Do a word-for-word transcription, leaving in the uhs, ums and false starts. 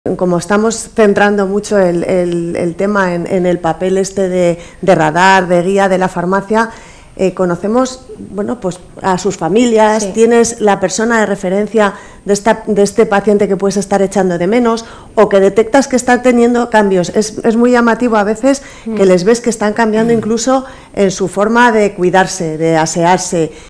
Como estamos centrando mucho el, el, el tema en, en el papel este de, de radar, de guía de la farmacia, eh, conocemos, bueno, pues a sus familias, sí. Tienes la persona de referencia de, esta, de este paciente que puedes estar echando de menos o que detectas que está teniendo cambios. Es, es muy llamativo a veces mm. que les ves que están cambiando mm. incluso en su forma de cuidarse, de asearse.